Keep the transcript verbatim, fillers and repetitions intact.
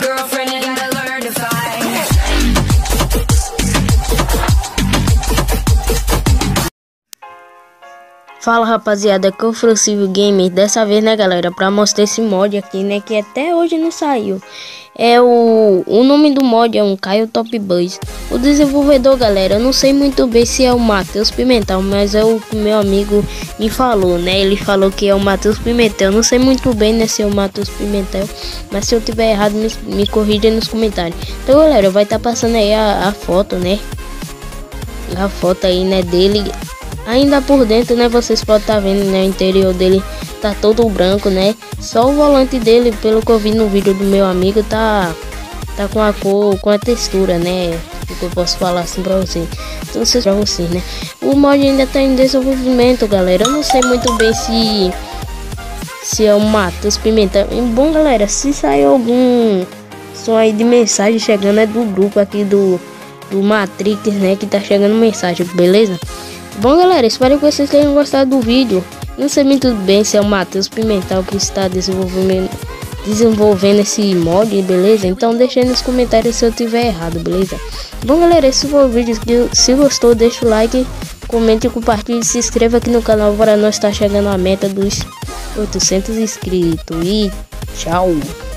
girlfriend, you gotta learn to fight. Fala rapaziada, aqui é o Frosível Gamer. Dessa vez, né galera, pra mostrar esse mod aqui, né, que até hoje não saiu. É o, o nome do mod é um Caio Top Buzz. O desenvolvedor, galera, eu não sei muito bem se é o Matheus Pimentel, mas é o que meu amigo me falou, né. Ele falou que é o Matheus Pimentel. Eu não sei muito bem, né, se é o Matheus Pimentel, mas se eu tiver errado, me, me corrija nos comentários. Então galera, vai estar tá passando aí a, a foto, né, a foto aí, né, dele. Ainda por dentro, né, vocês podem estar tá vendo, né, o interior dele tá todo branco, né, só o volante dele, pelo que eu vi no vídeo do meu amigo, tá tá com a cor, com a textura, né, que eu posso falar assim pra vocês. Então, vocês pra vocês, né, o mod ainda tá em desenvolvimento, galera. Eu não sei muito bem se se é o Matheus Pimentel. E, bom galera, se sair algum som aí de mensagem chegando, é do grupo aqui do do Matrix, né, que tá chegando mensagem, beleza? Bom galera, espero que vocês tenham gostado do vídeo. Não sei muito bem se é o Matheus Pimentel que está desenvolvendo, desenvolvendo esse mod, beleza? Então deixa aí nos comentários se eu tiver errado, beleza? Bom galera, esse foi o vídeo. Se gostou, deixa o like, comente, compartilhe e se inscreva aqui no canal para nós estar chegando à meta dos oitocentos inscritos. E tchau!